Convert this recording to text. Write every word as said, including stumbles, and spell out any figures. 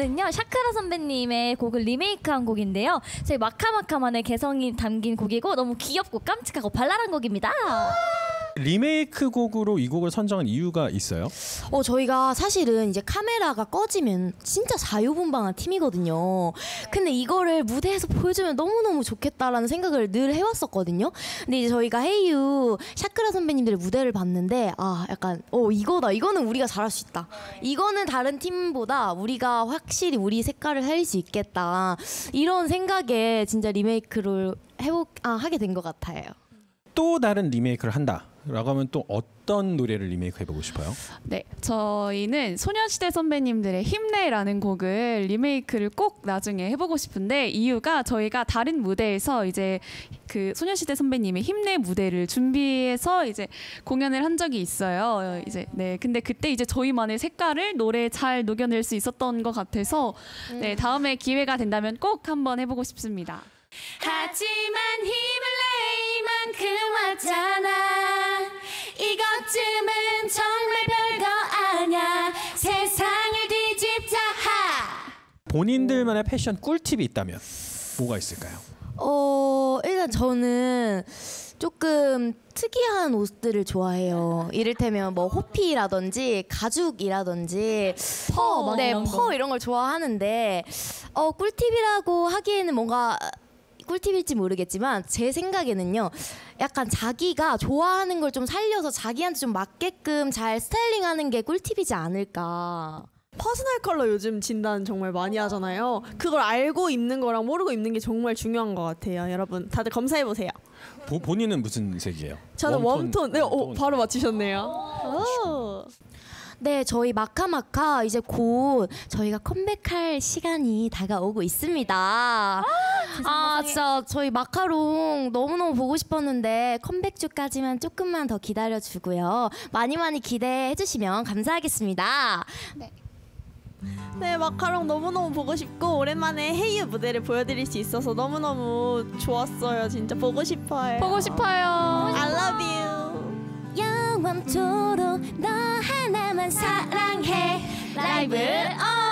오늘은요 샤크라 선배님의 곡을 리메이크한 곡인데요. 저희 마카마카만의 개성이 담긴 곡이고 너무 귀엽고 깜찍하고 발랄한 곡입니다. 리메이크 곡으로 이 곡을 선정한 이유가 있어요? 어 저희가 사실은 이제 카메라가 꺼지면 진짜 자유분방한 팀이거든요. 근데 이거를 무대에서 보여주면 너무너무 좋겠다라는 생각을 늘 해왔었거든요. 근데 이제 저희가 헤이유 샤크라 선배님들의 무대를 봤는데 아 약간 어 이거다, 이거는 우리가 잘할 수 있다, 이거는 다른 팀보다 우리가 확실히 우리 색깔을 살릴 수 있겠다, 이런 생각에 진짜 리메이크를 해보 아 하게 된 것 같아요. 또 다른 리메이크를 한다 라고 하면 또 어떤 노래를 리메이크 해보고 싶어요? 네, 저희는 소녀시대 선배님들의 힘내라는 곡을 리메이크를 꼭 나중에 해보고 싶은데, 이유가 저희가 다른 무대에서 이제 그 소녀시대 선배님의 힘내 무대를 준비해서 이제 공연을 한 적이 있어요. 이제 네, 근데 그때 이제 저희만의 색깔을 노래에 잘 녹여낼 수 있었던 것 같아서 네, 다음에 기회가 된다면 꼭 한번 해보고 싶습니다. 하지만 힘을 내 이만큼 왔잖아. 이것쯤은 정말 별거 아냐. 세상을 뒤집자 하. 본인들만의 패션 꿀팁이 있다면 뭐가 있을까요? 어 일단 저는 조금 특이한 옷들을 좋아해요. 이를테면 뭐 호피라든지 가죽이라든지 퍼, 네, 퍼 이런 걸 좋아하는데 어 꿀팁이라고 하기에는 뭔가 꿀팁일지 모르겠지만 제 생각에는요, 약간 자기가 좋아하는 걸 좀 살려서 자기한테 좀 맞게끔 잘 스타일링하는 게 꿀팁이지 않을까. 퍼스널 컬러 요즘 진단 정말 많이 하잖아요. 그걸 알고 입는 거랑 모르고 입는 게 정말 중요한 것 같아요. 여러분 다들 검사해보세요. 보, 본인은 무슨 색이에요? 저는 웜톤. 웜톤. 네, 웜톤. 오, 바로 맞추셨네요. 오. 네, 저희 마카마카 이제 곧 저희가 컴백할 시간이 다가오고 있습니다. 아, 아 진짜 저희 마카롱 너무너무 보고 싶었는데 컴백주까지만 조금만 더 기다려주고요. 많이 많이 기대해 주시면 감사하겠습니다. 네. 네, 마카롱 너무너무 보고 싶고 오랜만에 헤이유 무대를 보여드릴 수 있어서 너무너무 좋았어요. 진짜 보고 싶어요. 보고 싶어요. I love you. 영원토록 너 하나만 사랑해. 라이브 어